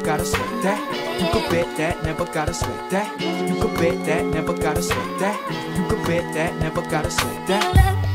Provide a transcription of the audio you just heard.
gotta sweat that. You could bet that, never gotta sweat that. You could bet that, never gotta sweat that. You could bet that, never gotta sweat that.